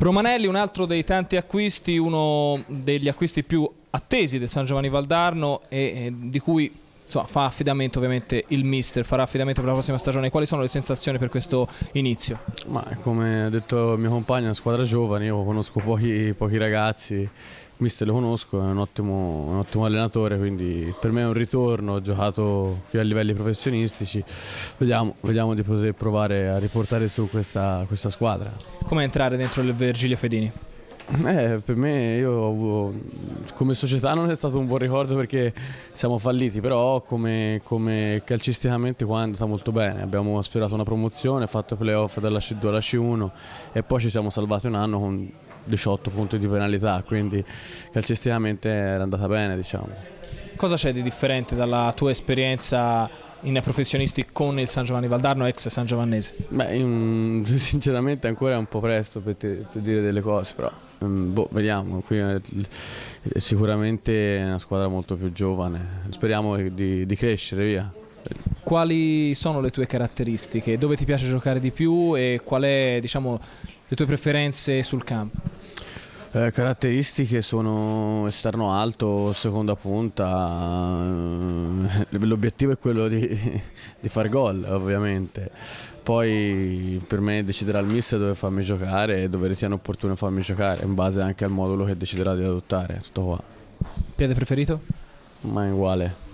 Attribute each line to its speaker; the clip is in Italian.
Speaker 1: Romanelli, un altro dei tanti acquisti, uno degli acquisti più attesi del San Giovanni Valdarno e di cui insomma, fa affidamento ovviamente il mister, farà affidamento per la prossima stagione. Quali sono le sensazioni per questo inizio?
Speaker 2: Ma come ha detto il mio compagno, è una squadra giovane, io conosco pochi ragazzi, il mister lo conosco, è un ottimo allenatore, quindi per me è un ritorno, ho giocato più a livelli professionistici, vediamo di poter provare a riportare su questa squadra.
Speaker 1: Come entrare dentro il Virgilio Fedini?
Speaker 2: Per me, come società non è stato un buon ricordo perché siamo falliti, però come calcisticamente qua è andata molto bene. Abbiamo sfiorato una promozione, fatto playoff dalla C2 alla C1 e poi ci siamo salvati un anno con 18 punti di penalità, quindi calcisticamente era andata bene, diciamo.
Speaker 1: Cosa c'è di differente dalla tua esperienza in professionisti con il San Giovanni Valdarno, ex San Giovannese?
Speaker 2: Sinceramente ancora è un po' presto per dire delle cose, però vediamo, qui è sicuramente è una squadra molto più giovane, speriamo di crescere, via.
Speaker 1: Quali sono le tue caratteristiche? Dove ti piace giocare di più e qual è, diciamo, le tue preferenze sul campo?
Speaker 2: Caratteristiche sono esterno alto, seconda punta, l'obiettivo è quello di far gol ovviamente, poi per me deciderà il mister dove farmi giocare e dove ritiene opportuno farmi giocare, in base anche al modulo che deciderà di adottare, tutto qua.
Speaker 1: Piede preferito?
Speaker 2: Ma è uguale.